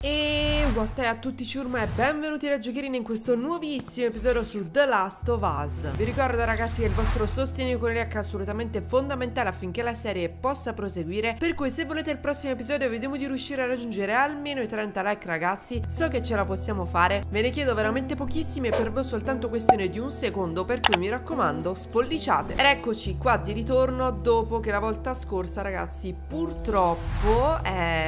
E what è a tutti ciurma e benvenuti da Giochierini in questo nuovissimo episodio su The Last of Us. Vi ricordo ragazzi che il vostro sostegno con l'IH è assolutamente fondamentale affinché la serie possa proseguire, per cui se volete il prossimo episodio vediamo di riuscire a raggiungere almeno i 30 like ragazzi. So che ce la possiamo fare, ve ne chiedo veramente pochissimi e per voi soltanto questione di un secondo, per cui mi raccomando spolliciate. Ed eccoci qua di ritorno dopo che la volta scorsa ragazzi purtroppo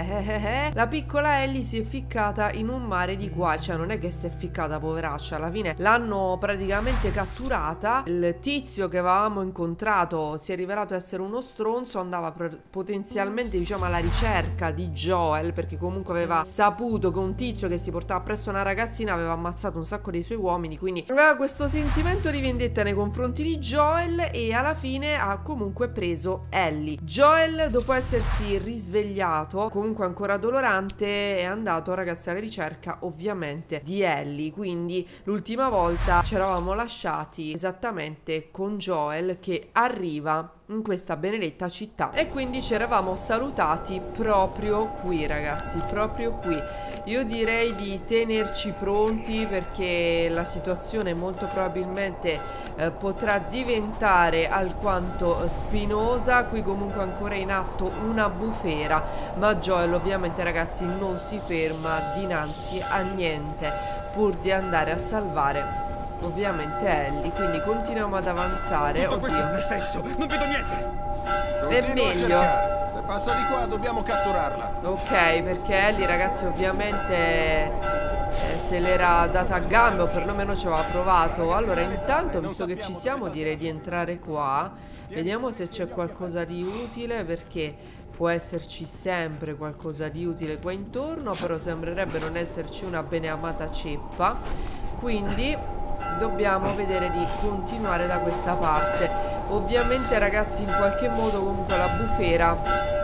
la piccola Ellie si è ficcata in un mare di qua. Cioè non è che si è ficcata poveraccia, alla fine l'hanno praticamente catturata. Il tizio che avevamo incontrato si è rivelato essere uno stronzo, andava potenzialmente diciamo alla ricerca di Joel, perché comunque aveva saputo che un tizio che si portava presso una ragazzina aveva ammazzato un sacco dei suoi uomini, quindi aveva questo sentimento di vendetta nei confronti di Joel e alla fine ha comunque preso Ellie. Joel, dopo essersi risvegliato comunque ancora dolorante, è andato ragazzi alla ricerca ovviamente di Ellie. Quindi l'ultima volta ci eravamo lasciati esattamente con Joel che arriva in questa benedetta città e quindi ci eravamo salutati proprio qui ragazzi, proprio qui. Io direi di tenerci pronti perché la situazione molto probabilmente potrà diventare alquanto spinosa. Qui comunque ancora in atto una bufera, ma Joel ovviamente ragazzi non si ferma dinanzi a niente pur di andare a salvare ovviamente Ellie, quindi continuiamo ad avanzare. Tutto questo non ha senso, non vedo niente. È meglio. Se passa di qua dobbiamo catturarla. Ok, perché Ellie ragazzi ovviamente se l'era data a gambe o perlomeno ci aveva provato. Allora intanto visto che ci siamo direi di entrare qua. Vediamo se c'è qualcosa di utile, perché può esserci sempre qualcosa di utile qua intorno, però sembrerebbe non esserci una beneamata ceppa. Quindi dobbiamo vedere di continuare da questa parte. Ovviamente ragazzi in qualche modo comunque la bufera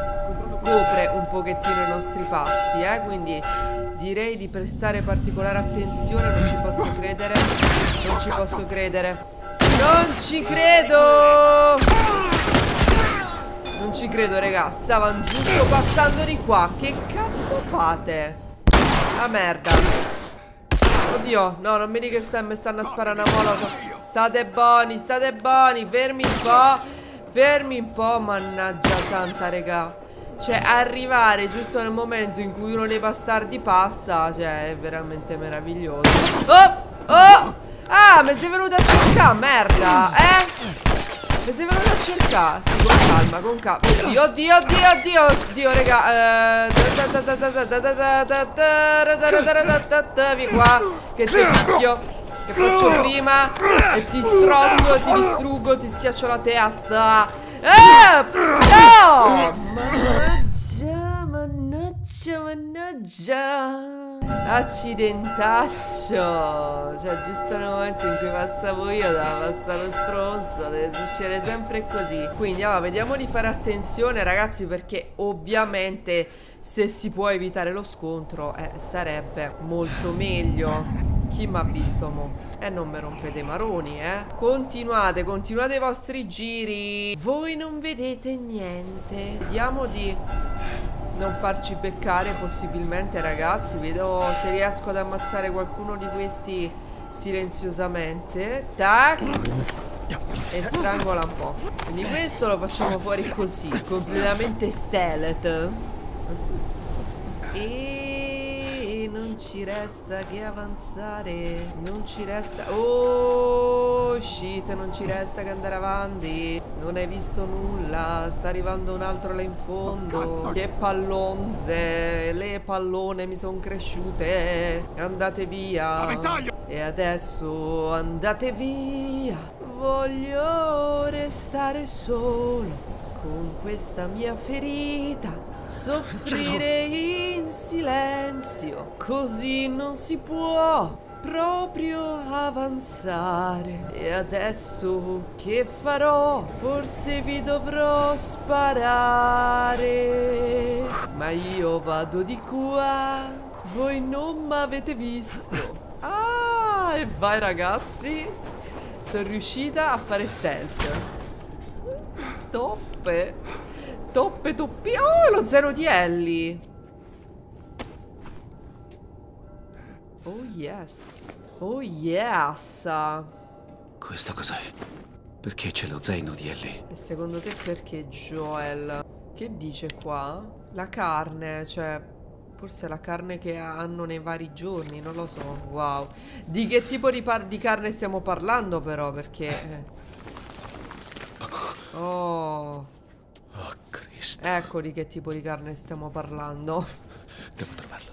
copre un pochettino i nostri passi, quindi direi di prestare particolare attenzione. Non ci posso credere, non ci posso credere, non ci credo, non ci credo raga, stavano giusto passando di qua. Che cazzo fate? La merda. Oddio, no, non mi dica che mi stanno a sparare una molotov. State buoni, fermi un po', mannaggia santa, raga. Cioè, arrivare giusto nel momento in cui uno dei bastardi passa, cioè, è veramente meraviglioso. Oh! Ah, mi sei venuto a cercare, merda, mi sei venuto a cercare. Sì, con calma, Oddio, raga. Vieni qua, che ti picchio. Che faccio prima e ti strozzo, ti distruggo, ti schiaccio la testa. No! Mannaggia. Accidentaccio. Cioè giusto nel momento in cui passavo io doveva passare lo stronzo. Deve succedere sempre così. Quindi allora vediamo di fare attenzione ragazzi, perché ovviamente se si può evitare lo scontro sarebbe molto meglio. Chi m'ha visto mo? Non mi rompete i maroni, Continuate i vostri giri. Voi non vedete niente. Vediamo di non farci beccare possibilmente ragazzi. Vedo se riesco ad ammazzare qualcuno di questi silenziosamente. Tac. E strangola un po'. Quindi questo lo facciamo fuori così, completamente stealth. E non ci resta che avanzare. Non ci resta. Oh shit, non ci resta che andare avanti. Non hai visto nulla. Sta arrivando un altro là in fondo. Che pallonze. Le pallone mi sono cresciute. Andate via. E adesso andate via. Voglio restare solo con questa mia ferita. Soffrire in silenzio, così non si può proprio avanzare. E adesso che farò? Forse vi dovrò sparare. Ma io vado di qua, voi non m'avete visto. Ah, e vai ragazzi, sono riuscita a fare stealth. Toppe. Toppe toppi. Oh, lo zero di Ellie. Oh yes. Oh yes. Questo cos'è? Perché c'è lo zaino di Ellie? E secondo te perché Joel? Che dice qua? La carne, cioè forse la carne che hanno nei vari giorni, non lo so. Wow. Di che tipo di carne stiamo parlando però? Perché oh, Oh Cristo. ecco di che tipo di carne stiamo parlando. Devo trovarla.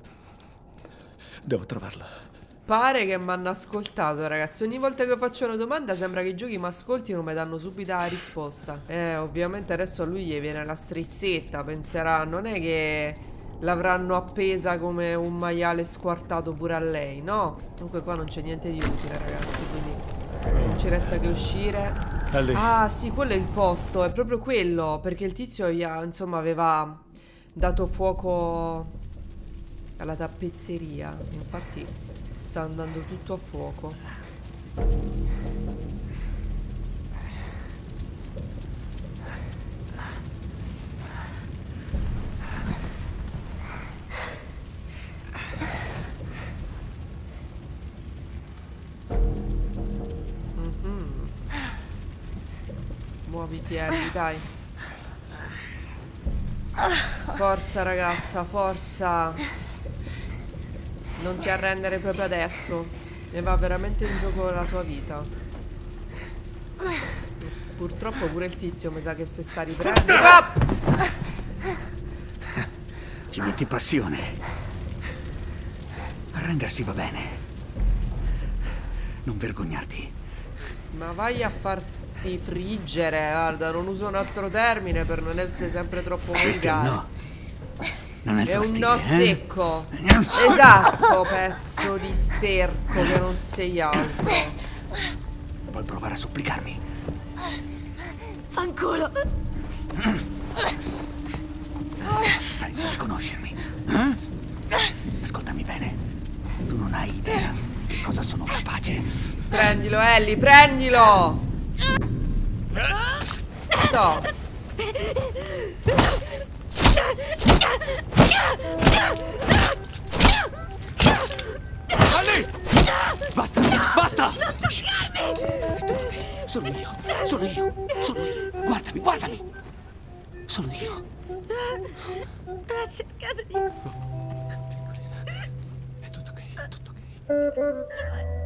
Devo trovarla. Pare che mi hanno ascoltato, ragazzi. Ogni volta che faccio una domanda sembra che i giochi mi ascoltino e mi danno subito la risposta. Ovviamente adesso a lui gli viene la strizzetta. Penserà, non è che l'avranno appesa come un maiale squartato pure a lei, no? Comunque qua non c'è niente di utile, ragazzi, quindi non ci resta che uscire. Ellie. Ah sì, quello è il posto, è proprio quello. Perché il tizio insomma aveva dato fuoco alla tappezzeria. Infatti sta andando tutto a fuoco. Muoviti, Ellie, dai. Forza, ragazza, forza. Non ti arrendere proprio adesso. Ne va veramente in gioco la tua vita. Purtroppo pure il tizio mi sa che si sta riprendendo. Ci metti passione. Arrendersi va bene. Non vergognarti. Ma vai a farti friggere. Guarda, non uso un altro termine per non essere sempre troppo Questo è un volgare. no. Non è il È tuo un stile, no eh? secco. Esatto, pezzo di sterco che non sei altro. Puoi provare a supplicarmi. Fanculo! Pensi di conoscermi? Ascoltami bene. Tu non hai idea di cosa sono capace. Prendilo, Ellie, prendilo! No. Ellie! Basta! Basta! Sono io. Sono io. Sono io. Guardami, guardami. Sono io. Ha cercato di... È tutto ok, è tutto ok.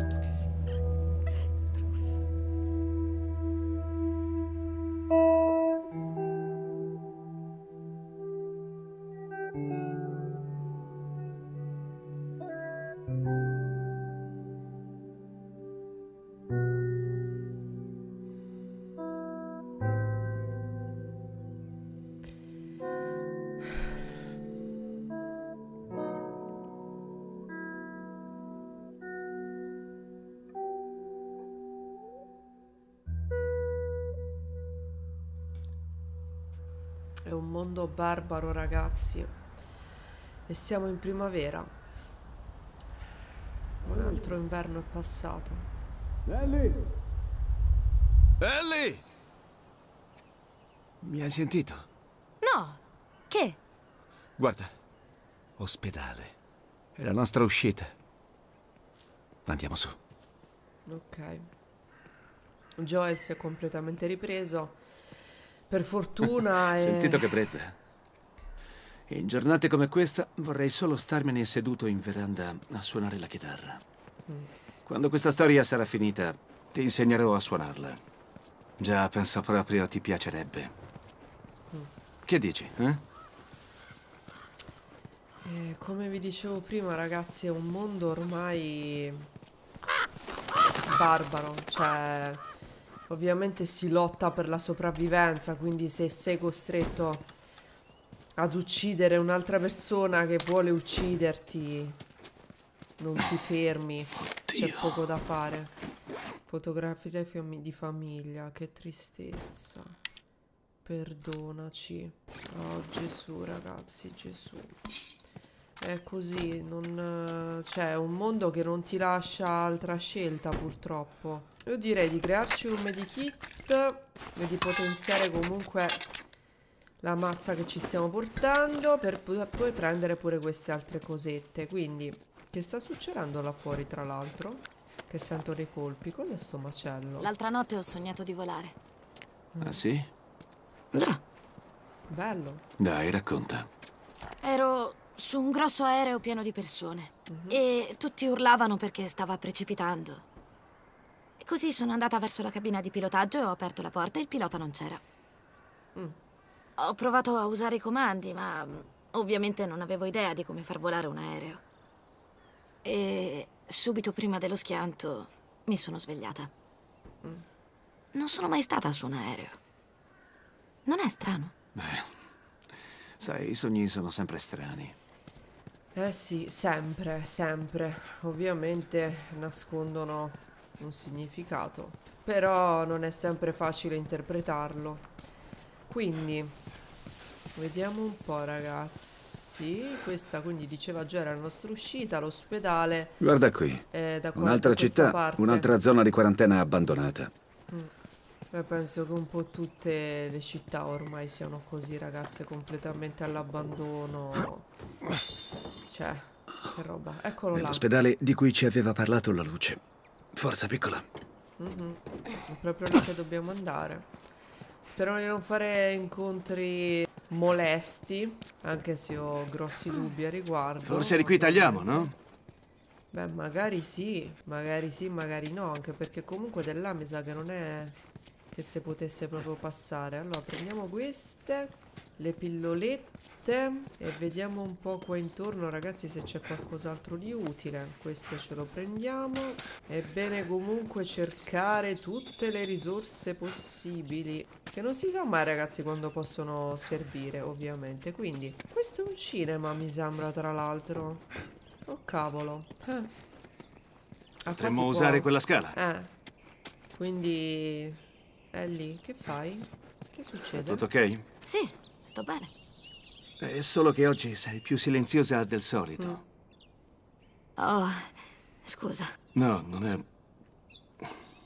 È un mondo barbaro, ragazzi. E siamo in primavera. Un altro inverno è passato. Ellie! Ellie! Mi hai sentito? No! Che? Guarda. Ospedale. È la nostra uscita. Andiamo su. Ok. Joel si è completamente ripreso. Per fortuna è... Sentito che brezza. In giornate come questa vorrei solo starmene seduto in veranda a suonare la chitarra. Quando questa storia sarà finita, ti insegnerò a suonarla. Già, penso proprio ti piacerebbe. Che dici, eh? Come vi dicevo prima, ragazzi, è un mondo ormai barbaro. Cioè, ovviamente si lotta per la sopravvivenza, quindi se sei costretto ad uccidere un'altra persona che vuole ucciderti, non ti fermi. C'è poco da fare. Fotografie di famiglia, che tristezza. Perdonaci. Oh Gesù, ragazzi, Gesù. È così, non... C'è un mondo che non ti lascia altra scelta, purtroppo. Io direi di crearci un medikit e di potenziare comunque la mazza che ci stiamo portando per poi prendere pure queste altre cosette. Quindi Che sta succedendo là fuori, tra l'altro? Che sento dei colpi. Cos'è sto macello? L'altra notte ho sognato di volare. Ah, sì? Già. Bello. Dai, racconta. Ero su un grosso aereo pieno di persone. E tutti urlavano perché stava precipitando. E così sono andata verso la cabina di pilotaggio e ho aperto la porta e il pilota non c'era. Ho provato a usare i comandi, ma ovviamente non avevo idea di come far volare un aereo. E subito prima dello schianto mi sono svegliata. Non sono mai stata su un aereo. Non è strano? Sai, i sogni sono sempre strani. Eh sì, sempre, sempre. Ovviamente nascondono un significato. Però non è sempre facile interpretarlo. Quindi, vediamo un po', ragazzi. Questa quindi diceva già era la nostra uscita, l'ospedale. Guarda qui. Da Un'altra questa città, parte. un'altra zona di quarantena abbandonata. Beh, penso che un po' tutte le città ormai siano così, ragazze, completamente all'abbandono. Cioè, che roba. Eccolo là. Nell'ospedale di cui ci aveva parlato la luce. Forza piccola. È proprio lì che dobbiamo andare. Spero di non fare incontri molesti, anche se ho grossi dubbi a riguardo. Forse di qui tagliamo, no? Beh, magari sì, magari no, anche perché comunque da là mi sa che non è che se potesse proprio passare. Allora, prendiamo queste, le pillolette e vediamo un po' qua intorno, ragazzi, se c'è qualcos'altro di utile. Questo ce lo prendiamo. È bene comunque cercare tutte le risorse possibili, che non si sa mai, ragazzi, quando possono servire, ovviamente. Quindi, questo è un cinema, mi sembra, tra l'altro. Oh cavolo. Potremmo usare quella scala. Quindi è lì. Che fai? Che succede? Tutto ok? Sì, sto bene. È solo che oggi sei più silenziosa del solito. Oh, scusa. No, non è...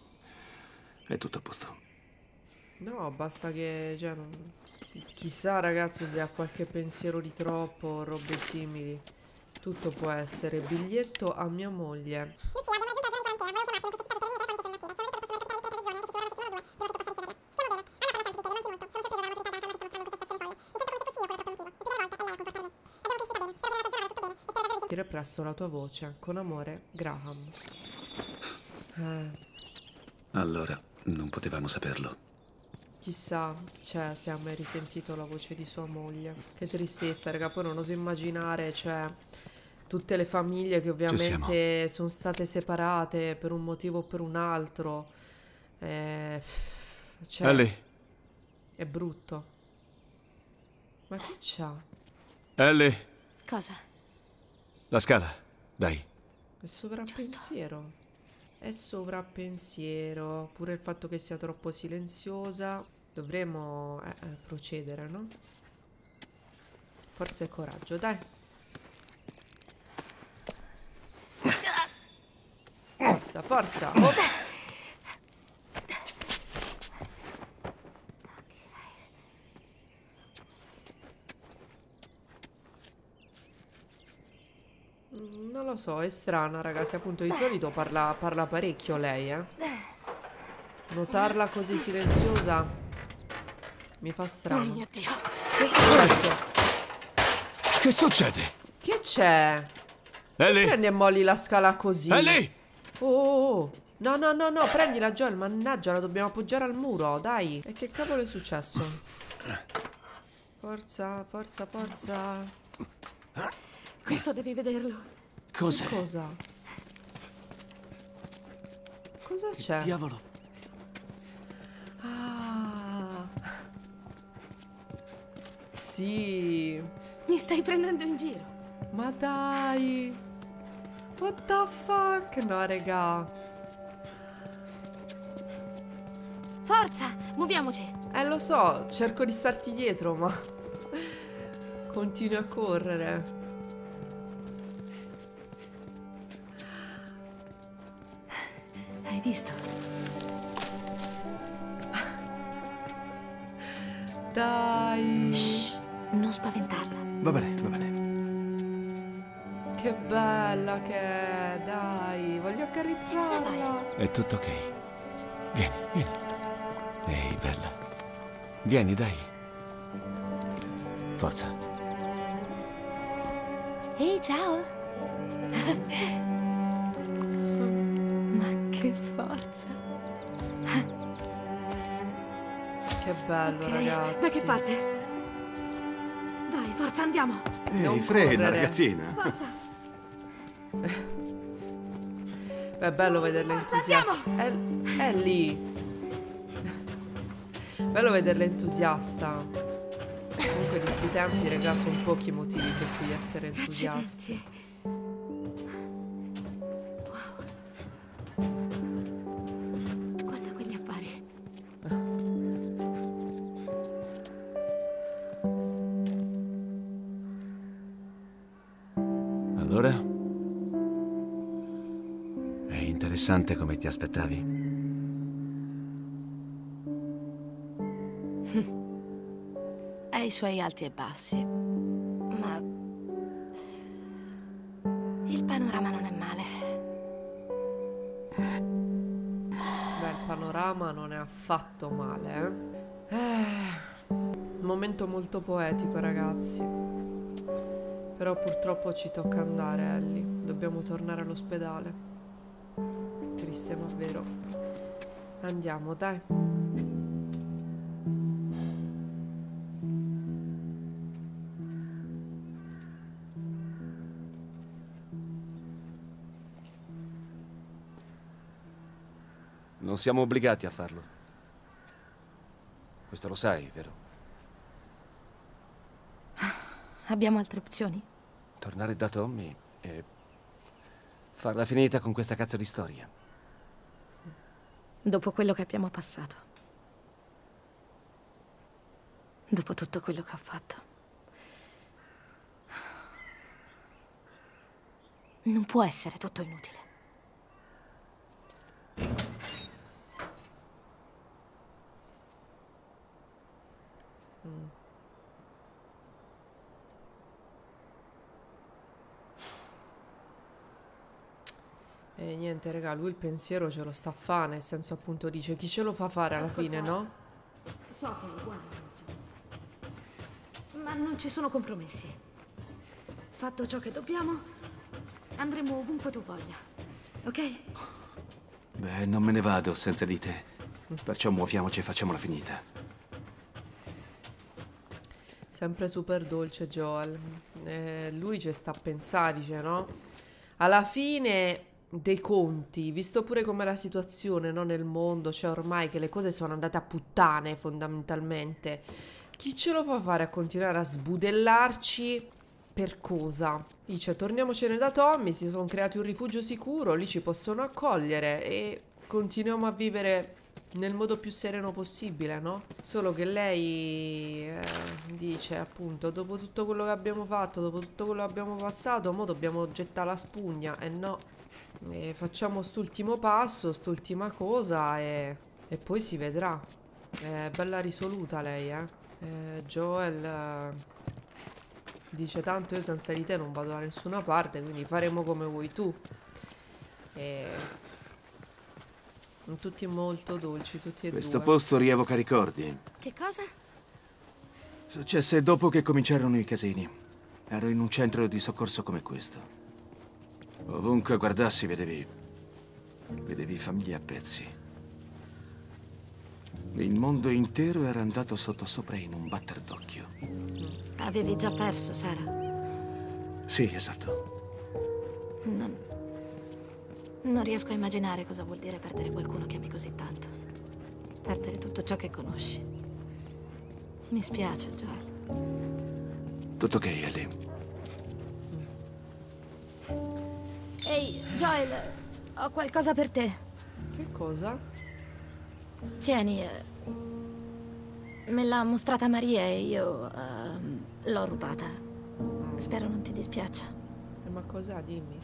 È tutto a posto. No, basta che, cioè, chissà, ragazzi, se ha qualche pensiero di troppo o robe simili. Tutto può essere. Biglietto a mia moglie. Dire presto la tua voce. Con amore, Graham. Allora, non potevamo saperlo. Chissà, cioè, se ha mai risentito la voce di sua moglie. Che tristezza, raga. Poi non oso immaginare, cioè, tutte le famiglie che ovviamente sono state separate per un motivo o per un altro. Cioè, Ellie. È brutto. Ma che c'ha? Ellie. Cosa? La scala, dai. È sovrappensiero. È sovrappensiero. Pure il fatto che sia troppo silenziosa. Dovremmo procedere, no? Forza e coraggio, dai. Forza, forza. Oh. Non lo so, è strana, ragazzi. Appunto, di solito parla parecchio lei, Notarla così silenziosa mi fa Oh strano. mio Dio. Che è successo? Che succede? Che c'è? Ellie. Prendi e molli la scala così. Ellie! Oh. No, no, no, no, prendila, Joel, mannaggia, la dobbiamo appoggiare al muro, dai. E che cavolo è successo? Forza, forza, forza. Questo devi vederlo. Cos'è? Cosa? Cosa c'è? Diavolo. Ah. Sì. Mi stai prendendo in giro. Ma dai. What the fuck? No, raga. Forza, muoviamoci. Lo so, cerco di starti dietro, ma continui a correre. Hai visto? Dai. Shh, non spaventarla. Va bene, va bene. Che bella che è, dai, voglio accarezzarla. È tutto ok. Vieni, vieni. Ehi, bella. Vieni, dai. Forza. Ehi, ciao. Ma che forza. Che bello, ragazzi. Da che parte? Vai, forza, andiamo. Non Ehi, frena, correre. ragazzina. Forza. È bello vederla entusiasta. È lì. Bello vederla entusiasta. Comunque di sti tempi, raga, sono pochi i motivi per cui essere entusiasti. Accidenti. Wow. Guarda quegli affari. Allora? È interessante come ti aspettavi? Ha i suoi alti e bassi. Ma il panorama non è male. Beh, il panorama non è affatto male, un momento molto poetico, ragazzi. Però purtroppo ci tocca andare, Ellie. Dobbiamo tornare all'ospedale. Triste ma vero. Andiamo, dai. Non siamo obbligati a farlo. Questo lo sai, vero? Abbiamo altre opzioni? Tornare da Tommy e farla finita con questa cazzo di storia. Dopo quello che abbiamo passato. Dopo tutto quello che ho fatto. Non può essere tutto inutile. E niente, raga, lui il pensiero ce lo sta a fare, nel senso appunto dice chi ce lo fa fare alla fine, no? So che è uguale, ma non ci sono compromessi. Fatto ciò che dobbiamo, andremo ovunque tu voglia, ok? Beh, non me ne vado senza di te. Perciò muoviamoci e facciamola finita. Sempre super dolce Joel. Lui ci sta a pensare, dice, no? Alla fine dei conti, visto pure com'è la situazione, no, nel mondo, cioè ormai che le cose sono andate a puttane fondamentalmente, chi ce lo fa fare a continuare a sbudellarci per cosa? Dice torniamocene da Tommy, si sono creati un rifugio sicuro, lì ci possono accogliere e continuiamo a vivere nel modo più sereno possibile, no? Solo che lei dice appunto dopo tutto quello che abbiamo fatto, dopo tutto quello che abbiamo passato, mo dobbiamo gettare la spugna e no. E facciamo st'ultimo passo, st'ultima cosa e poi si vedrà. È bella risoluta lei, Joel dice tanto io senza di te non vado da nessuna parte, quindi faremo come vuoi tu. E tutti molto dolci, tutti e Questo due. posto rievoca ricordi. Che cosa? Successe dopo che cominciarono i casini. Ero in un centro di soccorso come questo. Ovunque guardassi vedevi famiglie a pezzi. Il mondo intero era andato sottosopra in un batter d'occhio. Avevi già perso, Sara. Sì, esatto. Non riesco a immaginare cosa vuol dire perdere qualcuno che ami così tanto. Perdere tutto ciò che conosci. Mi spiace, Joel. Tutto ok, Ellie. Ehi, Joel, ho qualcosa per te. Che cosa? Tieni, me l'ha mostrata Maria e io l'ho rubata. Spero non ti dispiaccia. Ma cos'ha? Dimmi.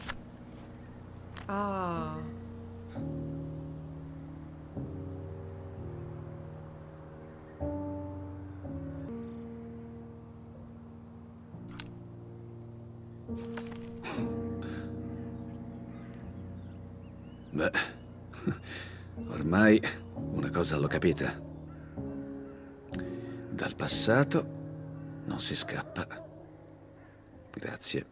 Ah. Beh, ormai una cosa l'ho capita. Dal passato non si scappa. Grazie.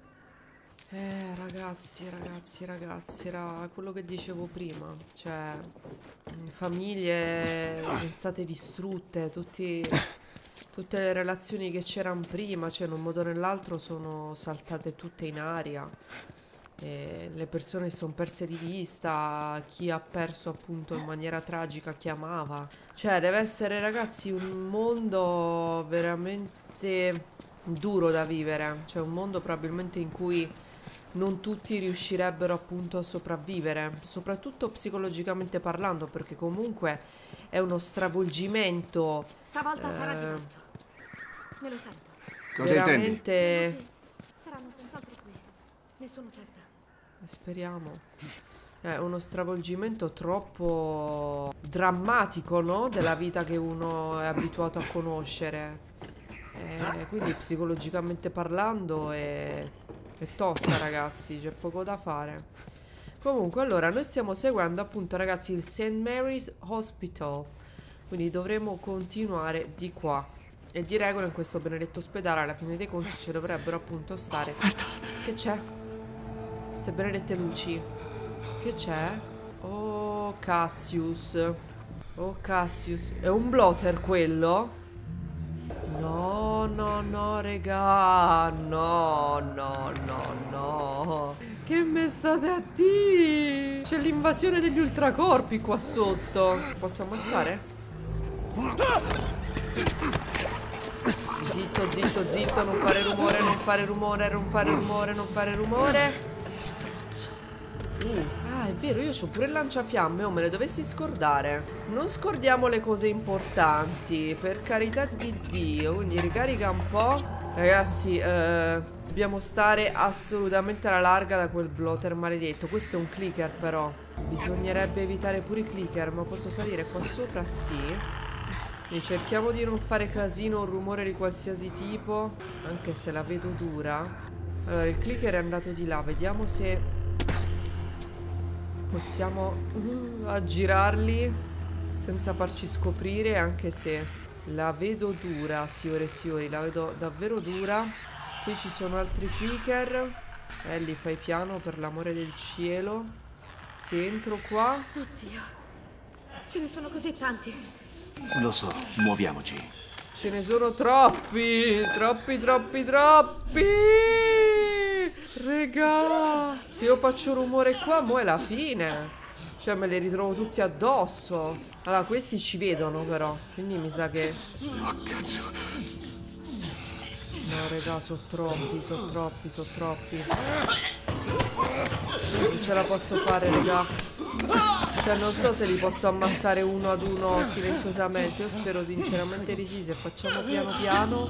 Ragazzi, era quello che dicevo prima. Cioè, famiglie sono state distrutte, tutte le relazioni che c'erano prima, cioè in un modo o nell'altro sono saltate tutte in aria. E le persone si sono perse di vista, chi ha perso appunto in maniera tragica chi amava. Cioè deve essere, ragazzi, un mondo veramente duro da vivere. Cioè un mondo probabilmente in cui non tutti riuscirebbero appunto a sopravvivere, soprattutto psicologicamente parlando, perché comunque è uno stravolgimento. Stavolta sarà diverso. Me lo sento. Cosa intendi? Veramente. Sì, saranno senz'altro qui. Ne sono certa. Speriamo. È uno stravolgimento troppo drammatico, no? Della vita che uno è abituato a conoscere. Quindi psicologicamente parlando è tosta, ragazzi. C'è poco da fare. Comunque, allora, noi stiamo seguendo appunto, ragazzi, il St. Mary's Hospital. Quindi dovremo continuare di qua. E di regola in questo benedetto ospedale, alla fine dei conti, ci dovrebbero appunto stare. Che c'è? Queste benedette luci. Che c'è? Oh, Cassius. Oh, Cassius. È un blotter quello? No, regà. No. Che me state a dire? C'è l'invasione degli ultracorpi qua sotto. Posso ammazzare? Zitto, non fare rumore. Ah, è vero, io c'ho pure il lanciafiamme, me le dovessi scordare. Non scordiamo le cose importanti, per carità di Dio. Quindi ricarica un po'. Ragazzi, dobbiamo stare assolutamente alla larga da quel blotter maledetto. Questo è un clicker però. Bisognerebbe evitare pure i clicker, ma posso salire qua sopra? Sì. Quindi cerchiamo di non fare casino o rumore di qualsiasi tipo, anche se la vedo dura. Allora, il clicker è andato di là, vediamo se possiamo aggirarli senza farci scoprire, anche se la vedo dura, signori, la vedo davvero dura. Qui ci sono altri clicker. Ellie, fai piano per l'amore del cielo. Se entro qua... Oddio, ce ne sono così tanti. Lo so, muoviamoci. Ce ne sono troppi. Regà, se io faccio rumore qua, mo' è la fine. Cioè me li ritrovo tutti addosso. Allora, questi ci vedono però, quindi mi sa che... Oh, cazzo. No, regà, sono troppi. Non ce la posso fare, regà. Cioè non so se li posso ammazzare uno ad uno silenziosamente. Io spero sinceramente di sì. Se facciamo piano piano.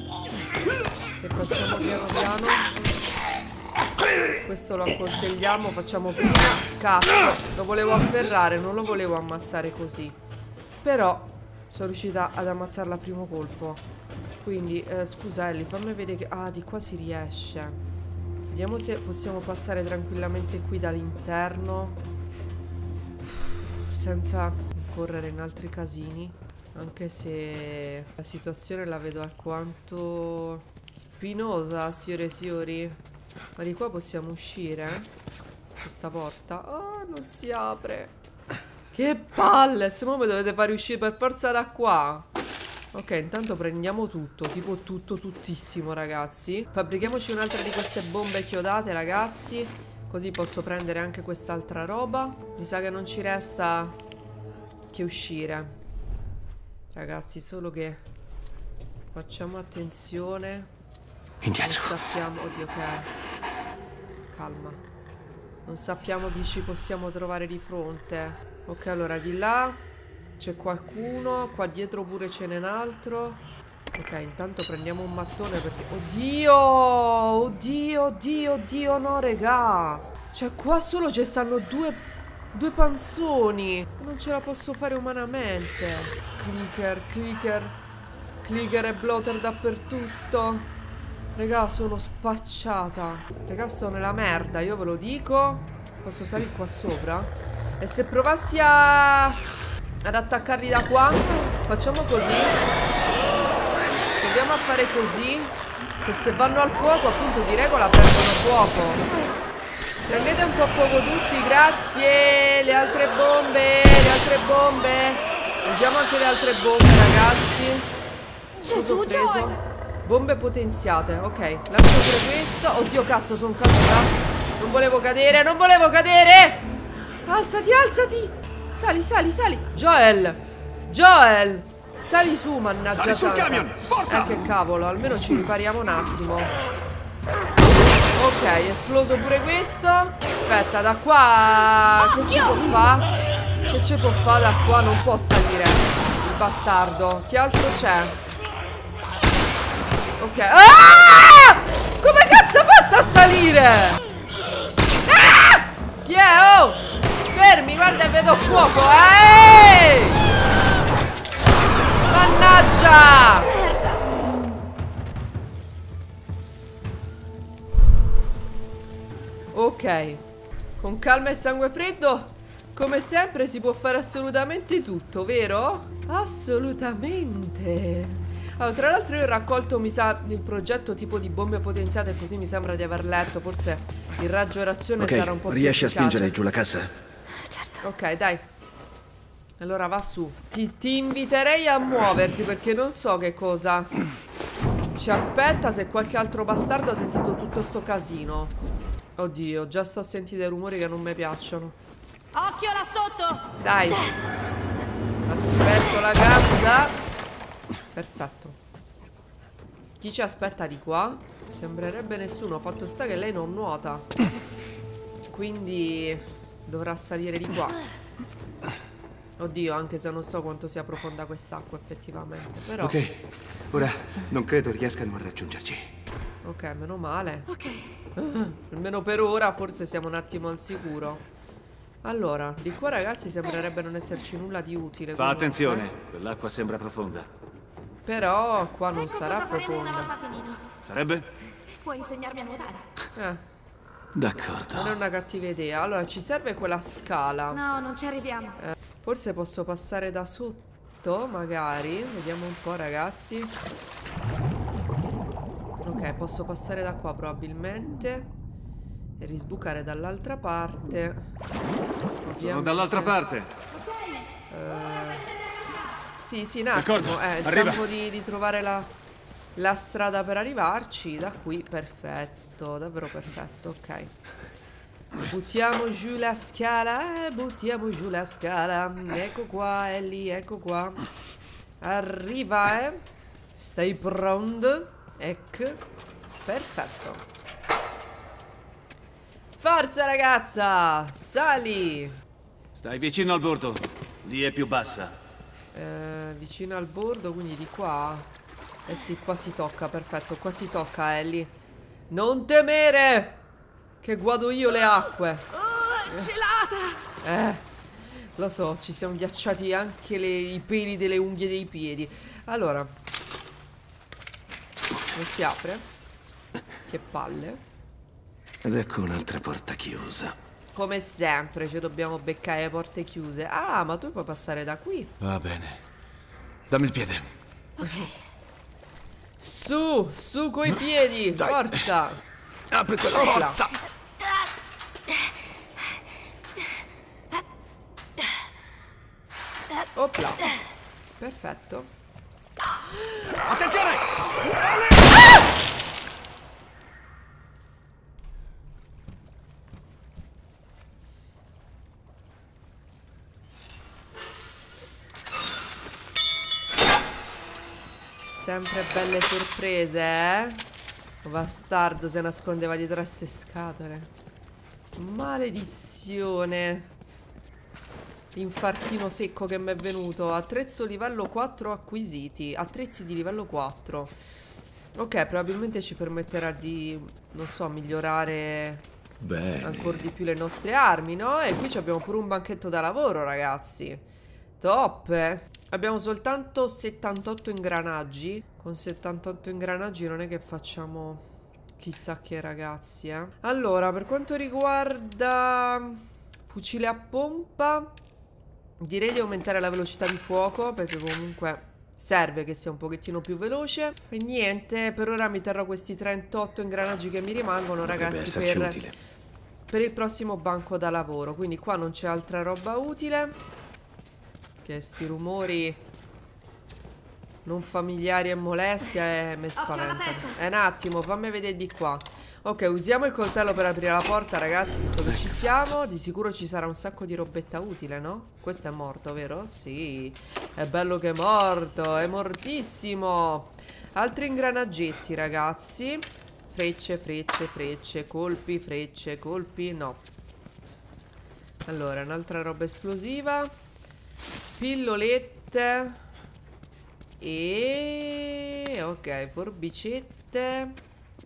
Questo lo accoltelliamo. Facciamo prima. Cazzo, lo volevo afferrare, non lo volevo ammazzare così. Però sono riuscita ad ammazzarla a primo colpo. Quindi scusa Ellie, fammi vedere che... Ah, di qua si riesce. Vediamo se possiamo passare tranquillamente qui dall'interno senza correre in altri casini. Anche se la situazione la vedo alquanto spinosa, signori. Ma di qua possiamo uscire? Questa porta? Oh, non si apre. Che palle! Se no mi dovete fare uscire per forza da qua. Ok, intanto prendiamo tutto. Tipo tutto, tuttissimo, ragazzi. Fabbrichiamoci un'altra di queste bombe chiodate, ragazzi. Così posso prendere anche quest'altra roba. Mi sa che non ci resta che uscire. Ragazzi, solo che facciamo attenzione. Indietro. Non sappiamo... Oddio, ok. Calma. Non sappiamo chi ci possiamo trovare di fronte. Ok, allora di là c'è qualcuno. Qua dietro pure ce n'è un altro. Ok, intanto prendiamo un mattone perché... Oddio, no, regà. Cioè, qua solo ci stanno due panzoni. Non ce la posso fare umanamente. Clicker e blotter dappertutto. Regà, sono spacciata. Regà, sto nella merda, io ve lo dico. Posso salire qua sopra? E se provassi ad attaccarli da qua? Facciamo così. Proviamo a fare così. Che se vanno al fuoco, appunto, di regola prendono fuoco. Prendete un po' fuoco tutti, grazie. Le altre bombe, le altre bombe. Usiamo anche le altre bombe, ragazzi. Cosa ho preso? Bombe potenziate, ok. Lancio pure questo. Oddio, cazzo, sono caduta. Non volevo cadere, non volevo cadere. Alzati, alzati. Sali, sali, sali. Joel, Joel, sali su, mannaggia. Sali sul camion, forza. Che cavolo, almeno ci ripariamo un attimo. Ok, è esploso pure questo. Aspetta, da qua che ci può fare? Che ci può fare da qua? Non può salire il bastardo. Che altro c'è? Ok. Ah! Come cazzo ha fatto a salire? Ah! Chi è? Oh! Fermi, guarda, vedo fuoco. Ehi! Mannaggia! Ok. Con calma e sangue freddo, come sempre, si può fare assolutamente tutto, vero? Assolutamente. Allora, tra l'altro io ho raccolto, mi sa, il progetto tipo di bombe potenziate, così mi sembra di aver letto. Forse il raggio reazione sarà un po' più riesci a efficace. spingere giù la cassa? Certo. Ok, dai. Allora va su. Ti inviterei a muoverti, perché non so che cosa ci aspetta, se qualche altro bastardo ha sentito tutto sto casino. Oddio, già sto a sentire rumori che non mi piacciono. Occhio là sotto! Dai. Aspetto la cassa. Perfetto. Chi ci aspetta di qua? Sembrerebbe nessuno. Fatto sta che lei non nuota, quindi dovrà salire di qua. Oddio, anche se non so quanto sia profonda quest'acqua effettivamente, però. Ok, ora non credo riescano a raggiungerci. Ok, meno male. Ok. Almeno per ora forse siamo un attimo al sicuro. Allora, di qua ragazzi sembrerebbe non esserci nulla di utile. Fa attenzione, quell'acqua sembra profonda. Però qua non Ecco sarà cosa faremo una profonda. volta finito. Sarebbe? Puoi insegnarmi a nuotare? Non è D'accordo. una cattiva idea. Allora, ci serve quella scala. No, non ci arriviamo. Forse posso passare da sotto, magari. Vediamo un po', ragazzi. Ok, posso passare da qua probabilmente e risbucare dall'altra parte. Sono dall'altra parte. Sì, sì, un attimo. D'accordo, Il arriva. tempo di trovare la strada per arrivarci. Da qui, perfetto, davvero perfetto, ok. Buttiamo giù la scala, buttiamo giù la scala. Ecco qua, Ellie, ecco qua. Arriva, eh. Stai pronto? Ecco. Perfetto. Forza, ragazza! Sali! Stai vicino al bordo. Lì è più bassa. Vicino al bordo, quindi di qua. Eh sì, qua si tocca, perfetto. Qua si tocca, Ellie. Non temere! Che guado io le acque. Gelata! Lo so, ci siamo ghiacciati anche i peli delle unghie dei piedi. Allora, non si apre. Che palle. Ed ecco un'altra porta chiusa. Come sempre, ci dobbiamo beccare porte chiuse. Ah, ma tu puoi passare da qui. Va bene. Dammi il piede. Su, su coi piedi, Dai. forza. Apri quella Opla. porta. Opla. Perfetto. Attenzione! Sempre belle sorprese, eh? Bastardo se nascondeva dietro a ste scatole. Maledizione. L'infartino secco che mi è venuto. Attrezzo livello 4 acquisiti. Attrezzi di livello 4. Ok, probabilmente ci permetterà di, non so, migliorare Bene. ancora di più le nostre armi, no? E qui abbiamo pure un banchetto da lavoro, ragazzi. Top, eh? Abbiamo soltanto 78 ingranaggi. Con 78 ingranaggi non è che facciamo chissà che, ragazzi, Allora, per quanto riguarda fucile a pompa, direi di aumentare la velocità di fuoco, perché comunque serve che sia un pochettino più veloce. E niente, per ora mi terrò questi 38 ingranaggi che mi rimangono, ragazzi, per il prossimo banco da lavoro. Quindi qua non c'è altra roba utile. Che sti rumori non familiari e molesti mi spaventano. Un attimo, fammi vedere di qua. Ok, usiamo il coltello per aprire la porta, ragazzi, visto che ci siamo. Di sicuro ci sarà un sacco di robetta utile, no? Questo è morto, vero? Sì, è bello che è morto, è mortissimo. Altri ingranaggetti, ragazzi. Frecce, frecce, frecce, colpi, frecce, colpi, no. Allora, un'altra roba esplosiva. Pillolette. E... ok, forbicette.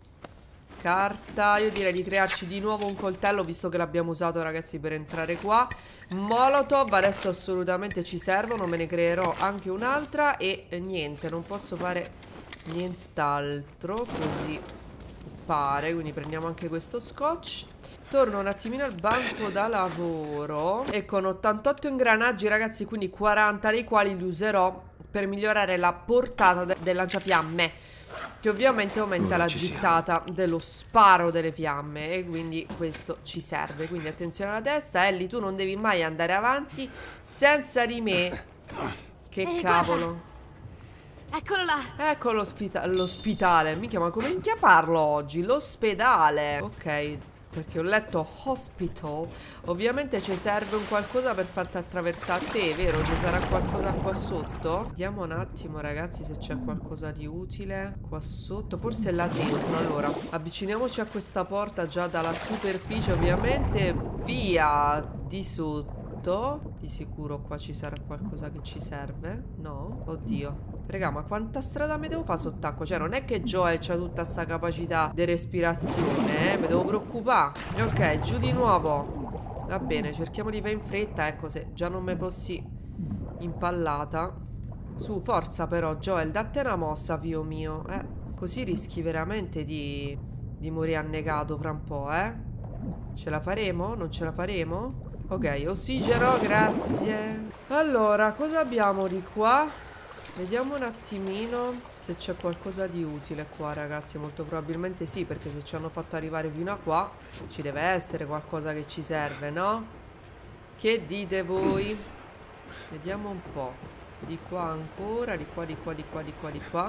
Carta. Io direi di crearci di nuovo un coltello, visto che l'abbiamo usato, ragazzi, per entrare qua. Molotov adesso assolutamente ci servono. Me ne creerò anche un'altra. E niente, non posso fare nient'altro, così pare. Quindi prendiamo anche questo scotch. Torno un attimino al banco da lavoro. E con 88 ingranaggi, ragazzi, quindi 40 dei quali li userò per migliorare la portata del lanciafiamme, che ovviamente aumenta la gittata dello sparo delle fiamme. E quindi questo ci serve. Quindi attenzione alla testa. Ellie, tu non devi mai andare avanti senza di me. Che cavolo. Guarda. Eccolo là. Ecco l'ospitale. Minchia, ma come minchia parlo oggi? L'ospedale. Ok, perché ho letto hospital. Ovviamente ci serve un qualcosa per farti attraversare a te, vero? Ci sarà qualcosa qua sotto? Vediamo un attimo, ragazzi, se c'è qualcosa di utile qua sotto. Forse è là dentro. Allora, avviciniamoci a questa porta già dalla superficie, ovviamente. Via di sotto. Di sicuro qua ci sarà qualcosa che ci serve. No? Oddio. Raga, ma quanta strada mi devo fare sott'acqua? Cioè, non è che Joel c'ha tutta sta capacità di respirazione, mi devo preoccupare. Ok, giù di nuovo. Va bene, cerchiamo di fare in fretta. Ecco, se già non mi fossi impallata. Su, forza però, Joel, datti una mossa, figlio mio. Così rischi veramente di morire annegato fra un po', Ce la faremo? Non ce la faremo? Ok, ossigeno, grazie. Allora, cosa abbiamo di qua? Vediamo un attimino se c'è qualcosa di utile qua, ragazzi. Molto probabilmente sì, perché se ci hanno fatto arrivare fino a qua ci deve essere qualcosa che ci serve, no? Che dite voi? Vediamo un po'. Di qua ancora, di qua, di qua, di qua, di qua, di qua.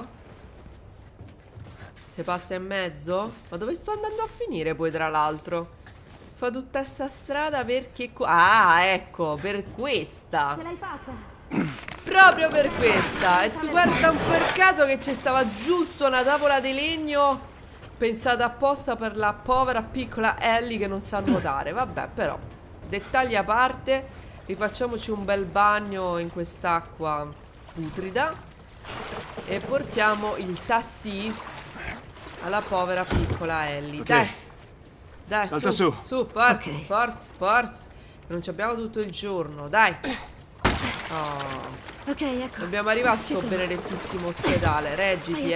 Se passa in mezzo? Ma dove sto andando a finire poi, tra l'altro? Fa tutta sta strada perché ah, ecco, per questa. Ce l'hai fatta? Proprio per questa. E tu guarda un per caso che ci stava giusto una tavola di legno pensata apposta per la povera piccola Ellie che non sa nuotare. Vabbè, però, dettagli a parte. Rifacciamoci un bel bagno in quest'acqua putrida e portiamo il tassi alla povera piccola Ellie. Okay. Dai, salta su, forza, okay. Forza. Non ci abbiamo tutto il giorno, dai. Oh. Ok, ecco. Dobbiamo arrivare a sto benedettissimo ospedale. Reggiti,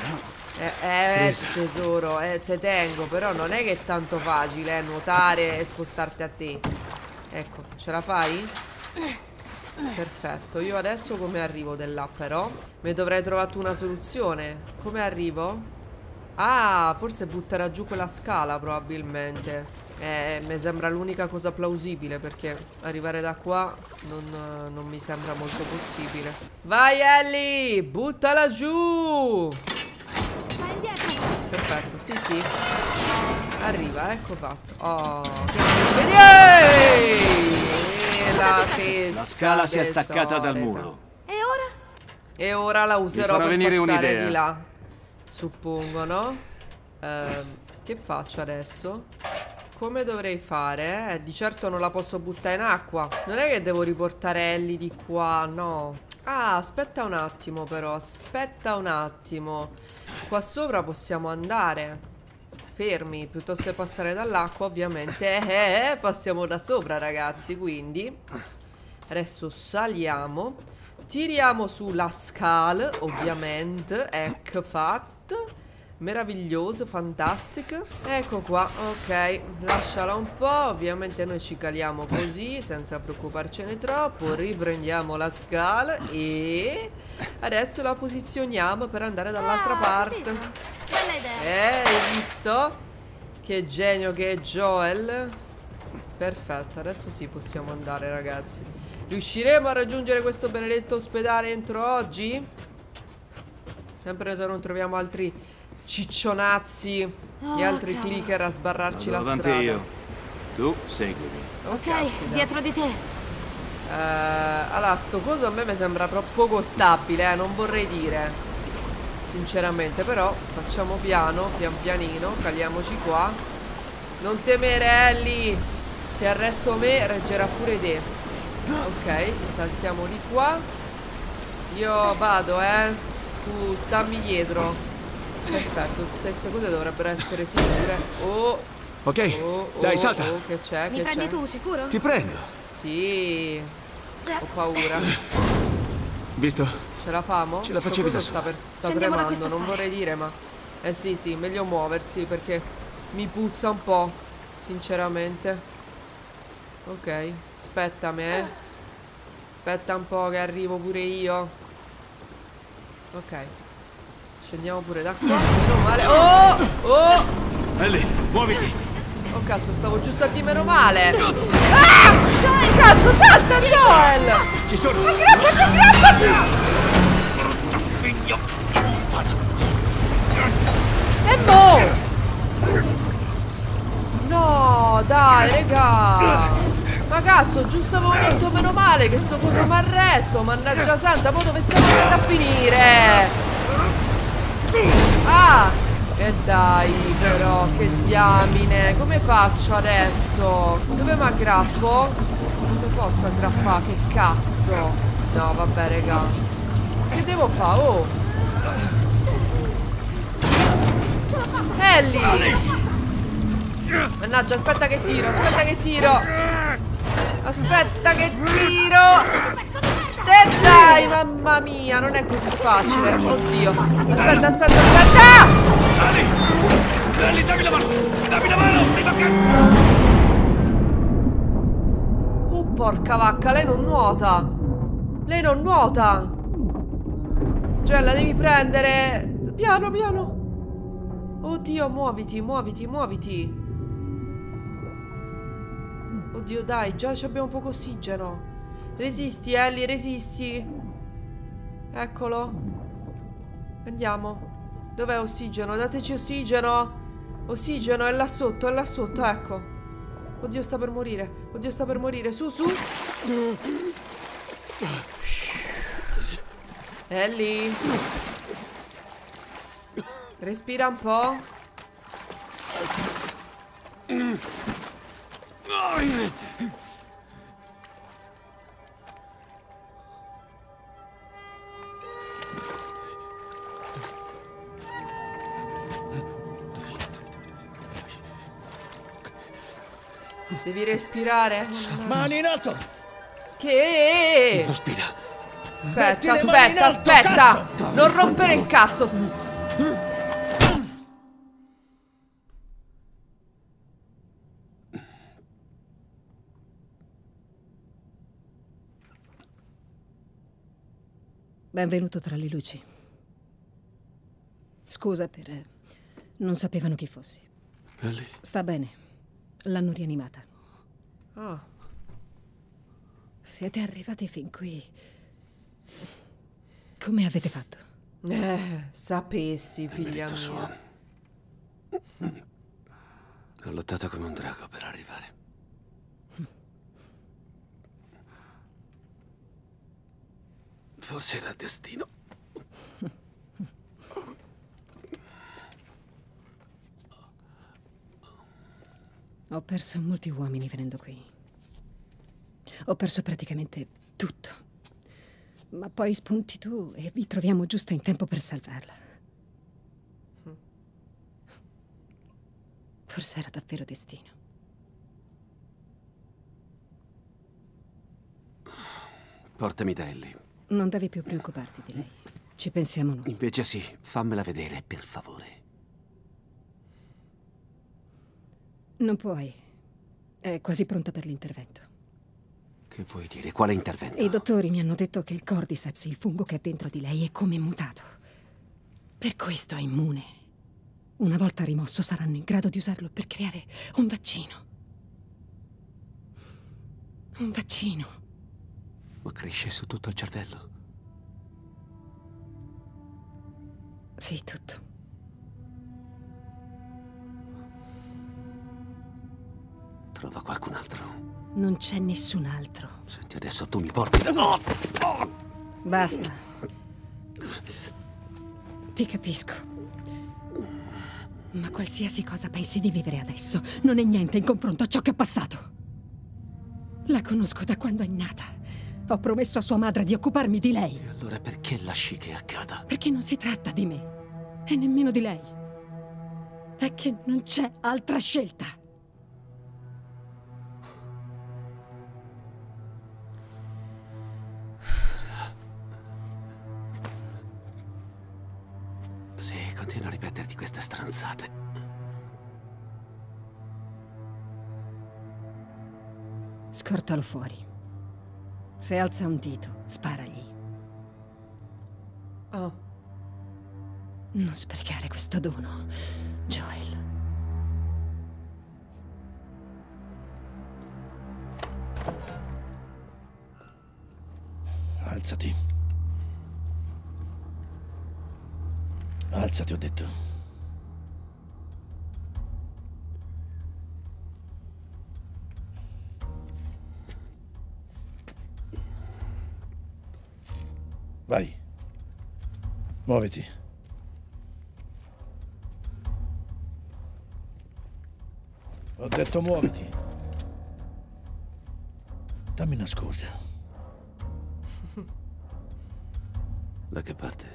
tesoro, te tengo. Però non è che è tanto facile, nuotare e spostarti a te. Ecco, ce la fai? Perfetto. Io adesso come arrivo da là, però? Mi dovrei trovare una soluzione. Come arrivo? Ah, forse butterà giù quella scala, probabilmente. Mi sembra l'unica cosa plausibile, perché arrivare da qua non mi sembra molto possibile. Vai, Ellie! Buttala giù! Vai indietro! Perfetto, sì. Arriva, ecco fatto. Oh, che vedi! La scala si è staccata dal muro. E ora? E ora la userò per venire passare di là, suppongo, no? Che faccio adesso? Come dovrei fare? Di certo non la posso buttare in acqua. Non è che devo riportare Ellie di qua, no. Ah, aspetta un attimo però. Aspetta un attimo. Qua sopra possiamo andare fermi, piuttosto che passare dall'acqua, ovviamente. Passiamo da sopra, ragazzi. Quindi adesso saliamo, tiriamo sulla scala, ovviamente. Ecco fatto. Meraviglioso, fantastico. Ecco qua, ok. Lasciala un po'. Ovviamente noi ci caliamo così, senza preoccuparcene troppo. Riprendiamo la scala e adesso la posizioniamo per andare dall'altra parte. Bella idea. Hai visto? Che genio che è Joel. Perfetto, adesso sì, possiamo andare, ragazzi. Riusciremo a raggiungere questo benedetto ospedale entro oggi? Sempre se non troviamo altri ciccionazzi e altri clicker a sbarrarci la Davanti strada. io. Tu seguimi. Ok, caspita. dietro di te. Allora, sto coso a me mi sembra poco stabile, non vorrei dire, sinceramente. Però facciamo piano, pian pianino. Caliamoci qua. Non temere, Ellie. Se ha retto me, reggerà pure te. Ok, saltiamo di qua. Io vado, tu stammi dietro. Perfetto, tutte queste cose dovrebbero essere sicure. Oh, Ok, oh, dai, oh, salta. oh, che c'è, Mi che prendi c'è? tu, sicuro? Ti prendo. Sì, ho paura. Visto? Ce la famo? Ce la Sto facevi coso da sola. sta Scendiamo da tremando, questa non parte. vorrei dire, ma sì, sì, meglio muoversi perché mi puzza un po', sinceramente. Ok, aspettami, aspetta un po' che arrivo pure io. Ok, scendiamo pure da qua. Meno male. Oh! Oh! Ellie, muoviti. Oh cazzo, stavo giusto a dire meno male. Ah! Joel! Cazzo, salta, Joel! Ci sono. Aggrappati! Figlio di puttana. E boh! No, dai, raga! Ma cazzo, giusto avevo detto meno male che sto coso m'ha retto, mannaggia santa, poi dove stiamo andando a finire? Ah! E dai, però, che diamine, come faccio adesso? Dove mi aggrappo? Dove posso aggrappare? Che cazzo? No, vabbè, raga. Che devo fare? Oh! Ellie! Mannaggia, aspetta che tiro, aspetta che tiro! Aspetta che tiro! E dai, mamma mia, non è così facile. Oddio. Aspetta, aspetta, aspetta! Ellie, dammi la mano! Dammi la mano! Prima che... Oh, porca vacca, lei non nuota! Lei non nuota! Cioè, la devi prendere! Piano, piano! Oddio, muoviti, muoviti, muoviti! Oddio, dai, già abbiamo poco ossigeno. Resisti, Ellie, resisti. Eccolo. Andiamo. Dov'è ossigeno? Dateci ossigeno. Ossigeno, è là sotto, ecco. Oddio, sta per morire. Oddio, sta per morire. Su, su. Ellie. Respira un po'. Devi respirare. Mani in alto! Che? Respira. Aspetta, Metti le mani in aspetta, alto, aspetta. cazzo! Non rompere il cazzo. Benvenuto tra le luci. Scusa per... non sapevano chi fossi. Ellie. Sta bene. L'hanno rianimata. Ah, Siete arrivati fin qui. Come avete fatto? sapessi, figlia Benedetto mia. suo. Ho lottato come un drago per arrivare. Forse era destino. Ho perso molti uomini venendo qui. Ho perso praticamente tutto. Ma poi spunti tu e vi troviamo giusto in tempo per salvarla. Forse era davvero destino. Portami da Ellie. Non devi più preoccuparti di lei. Ci pensiamo noi. Invece sì, fammela vedere, per favore. Non puoi. È quasi pronta per l'intervento. Che vuoi dire? Quale intervento? I dottori mi hanno detto che il Cordyceps, il fungo che è dentro di lei, è come mutato. Per questo è immune. Una volta rimosso saranno in grado di usarlo per creare un vaccino. Un vaccino. Ma cresce su tutto il cervello? Sì, tutto. Trova qualcun altro. Non c'è nessun altro. Senti, adesso tu mi porti da... Basta. Ti capisco. Ma qualsiasi cosa pensi di vivere adesso non è niente in confronto a ciò che è passato. La conosco da quando è nata. Ho promesso a sua madre di occuparmi di lei. E allora perché lasci che accada? Perché non si tratta di me. E nemmeno di lei. È che non c'è altra scelta. Sì, continua a ripeterti queste stronzate. Scortalo fuori. Se alza un dito, sparagli. Ah. Non sprecare questo dono, Joel. Alzati. Alzati, ho detto. Vai. Muoviti. Ho detto muoviti. Dammi una scusa. Da che parte?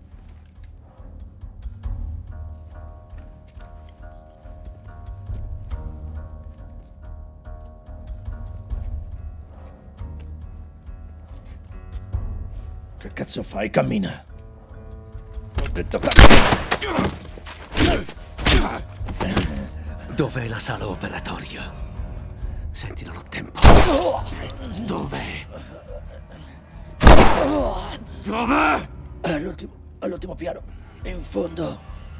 Che cazzo fai? Cammina. Ho detto cammina. Dov'è la sala operatoria? Senti, non ho tempo. Dov'è? Dov'è? All'ultimo piano. In fondo.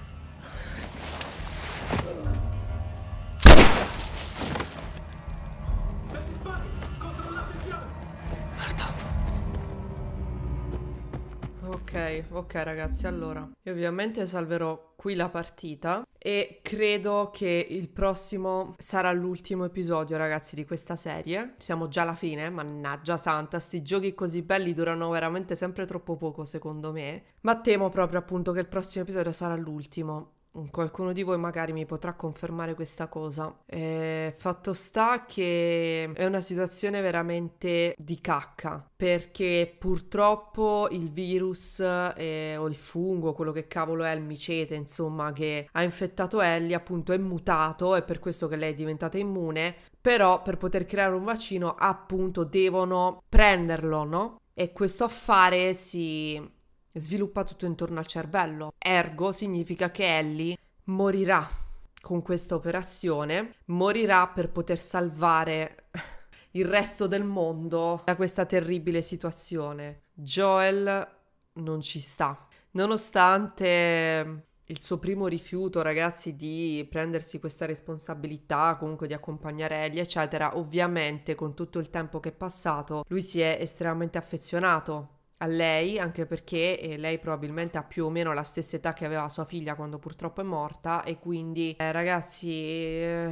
Ok ragazzi, allora io ovviamente salverò qui la partita e credo che il prossimo sarà l'ultimo episodio, ragazzi, di questa serie. Siamo già alla fine, mannaggia santa, sti giochi così belli durano veramente sempre troppo poco secondo me, ma temo proprio appunto che il prossimo episodio sarà l'ultimo. Qualcuno di voi magari mi potrà confermare questa cosa. Fatto sta che è una situazione veramente di cacca, perché purtroppo il virus o il fungo, quello che cavolo è, il micete, insomma, che ha infettato Ellie, appunto è mutato, è per questo che lei è diventata immune, però per poter creare un vaccino appunto devono prenderlo, no? E questo affare si sviluppa tutto intorno al cervello. Ergo significa che Ellie morirà con questa operazione, morirà per poter salvare il resto del mondo da questa terribile situazione. Joel non ci sta, nonostante il suo primo rifiuto, ragazzi, di prendersi questa responsabilità, comunque di accompagnare Ellie, eccetera. Ovviamente con tutto il tempo che è passato lui si è estremamente affezionato a lei, anche perché lei probabilmente ha più o meno la stessa età che aveva sua figlia quando purtroppo è morta, e quindi ragazzi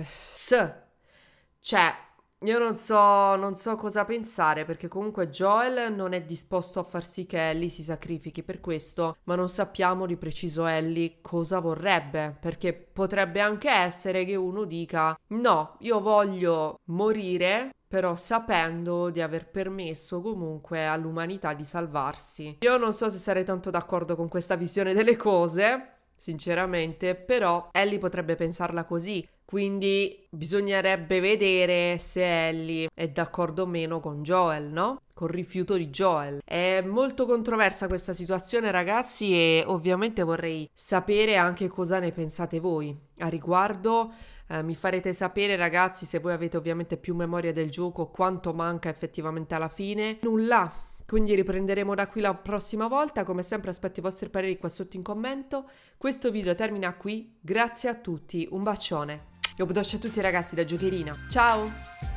cioè io non so cosa pensare, perché comunque Joel non è disposto a far sì che Ellie si sacrifichi per questo, ma non sappiamo di preciso Ellie cosa vorrebbe, perché potrebbe anche essere che uno dica no, io voglio morire però sapendo di aver permesso comunque all'umanità di salvarsi. Io non so se sarei tanto d'accordo con questa visione delle cose, sinceramente, però Ellie potrebbe pensarla così, quindi bisognerebbe vedere se Ellie è d'accordo o meno con Joel, no? Col rifiuto di Joel. È molto controversa questa situazione, ragazzi, e ovviamente vorrei sapere anche cosa ne pensate voi a riguardo. Mi farete sapere, ragazzi, se voi avete ovviamente più memoria del gioco, quanto manca effettivamente alla fine. Nulla, quindi riprenderemo da qui la prossima volta. Come sempre aspetto i vostri pareri qua sotto in commento. Questo video termina qui, grazie a tutti, un bacione. Io a tutti ragazzi da Giocherina, ciao!